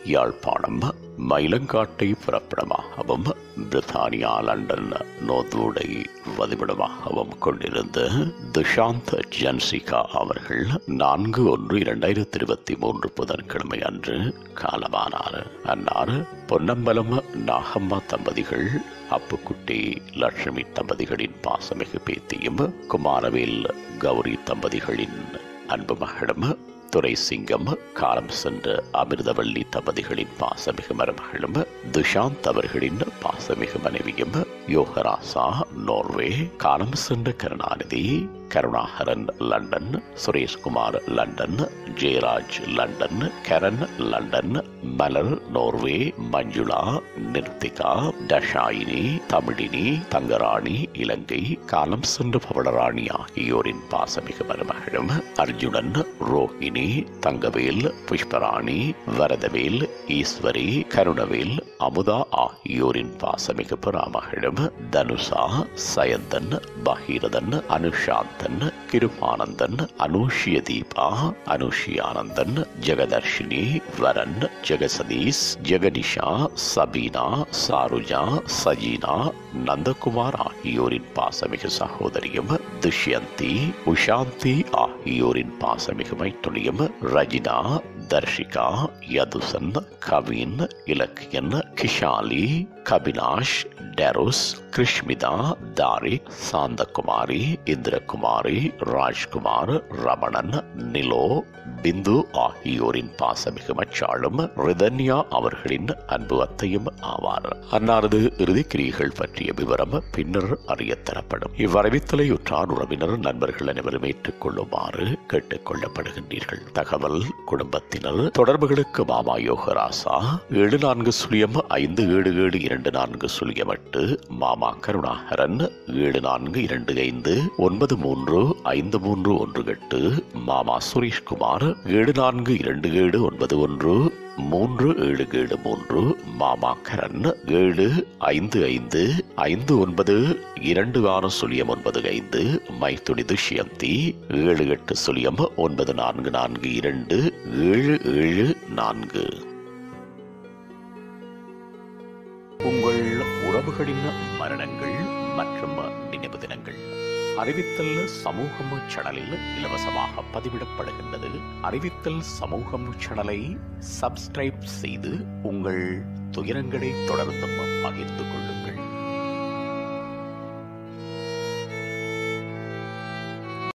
யாழ்ப்பாணம் மயிலங்காட்டை பிறப்பிடமாகவும் பிரித்தானியா London நோர்த்வுடை வதிவிடமாகவும் கொண்டிருந்த துஷாந்த் ஜன்சிகா அவர்கள் 4/1/2023 புதன்கிழமை அன்று காலமானார். அன்னார் பொன்னம்பலம் நாகம்மா தம்பதிகள், அப்புக்குட்டி லட்சுமி தம்பதிகளின் பாசமிகு பேத்தியும், குமாரவேல் கௌரி தம்பதிகளின் அன்பு மகளும், துரைசிங்கம் காலம் சென்ற அமிர்தவள்ளி தம்பதிகளின் பாசமிகு மருமகளும், துஷாந்த் அவர்களின் பாசமிகு மனைவியும், யோகராசா நோர்வே, காலம் சென்ற Karunanidhi, Karunakaran London, Sureshkumar London, Jeyaraj London, Karan London, Malar Norway, Manjula, Nirthika, Dashayini, Tamilini, Thangarani Ilangai, காலம் சென்ற பவளராணி ஆகியோரின் பாசமிகு மருமகளும், அர்ஜுனன், ரோஹிணி, தங்கவேல், புஷ்பராணி, வரதவேல், ஈஸ்வரி, கருணவேல், அமுதா ஆகியோரின் பாசமிகு பராமகளும், தனுஷா, சயந்தன், பகீரதன், அனுஷாந்தன், கிருபானந்தன், அனுஷிய தீபா, அனுஷியானந்தன், ஜெகதர்ஷினி, வரன், ஜெகசதீஷ், ஜெகனிஷா, சபீனா, சாருஜா, சஜீனா, நந்தகுமார் ஆகியோரின் பாசமிகு சகோதரியும், துஷ்யந்தி, உஷாந்தி ஆகியோரின் பாசமிகு மைத்துளியும், ரஜினா, தர்ஷிகா, யதுசன், கவின், இலக்கியன், கிஷாலி, கபினாஷ், டெரோஸ், கிருஷ்மிதா, தாரிக், சாந்தகுமாரி, இந்திரகுமாரி, ராஜ்குமார், ரமணன், நிலோ, பிந்து ஆகியோரின் பாசமிகு மச்சாளும், ரிதன்யா அவர்களின் அன்பு அத்தையும் ஆவார். அன்னாரது இறுதிக்கிரியைகள் பற்றிய விவரம் பின்னர் அறியத்தரப்படும். இவ்வறிவித்தலை உற்றார் உறவினர் நண்பர்கள் அனைவரும் ஏற்றுக்கொள்ளுமாறு கேட்டுக் கொள்ளப்படுகின்றீர்கள். தகவல் குடும்பத்தினர் தொடர்புகளுக்கு மாமா யோகராசா 7405772408, மாமா கருணாகரன் 7425935318, மாமா சுரேஷ்குமார் 7427913773, மாமா கரண் 7555292695, மைத்துடி துஷ்யந்தி 7894427774. உங்கள் உறவுகளின் மரணங்கள் மற்றும் நினைவு தினங்கள் அறிவித்தல் சமூகம் சேனலில் இலவசமாக பதிவிடப்படுகின்றது. அறிவித்தல் சமூகம் சேனலை சப்ஸ்கிரைப் செய்து உங்கள் துயரங்களை தொடர்ந்து பகிர்ந்து கொள்ளுங்கள்.